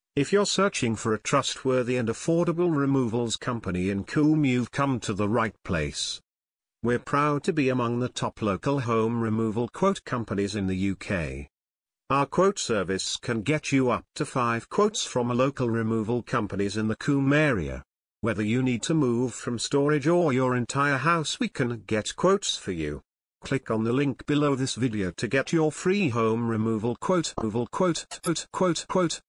If you're searching for a trustworthy and affordable removals company in Coombe, you've come to the right place. We're proud to be among the top local home removal quote companies in the UK. Our quote service can get you up to 5 quotes from a local removal companies in the Coombe area. Whether you need to move from storage or your entire house, we can get quotes for you. Click on the link below this video to get your free home removal quote.